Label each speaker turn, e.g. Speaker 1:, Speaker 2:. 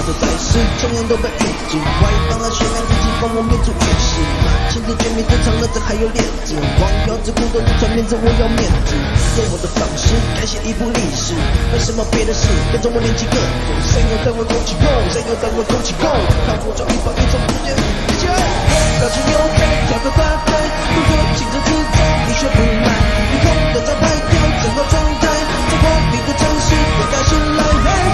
Speaker 1: 的在世，同样都被预知。外放了血量自己帮我灭出意识，亲自全面登场了，这还有链子。光耀之苦斗不传面子，我要面子。用我的方式改写一部历史，没什么别的事，跟着我练几个字。谁又带我勾起够？谁又带我勾起够？看我这一把一从不见不见。表情黝黑，跳得大腿，动作轻着自在，你学不来。你空的招牌掉整个状态，这荒僻的城市，我该醒来。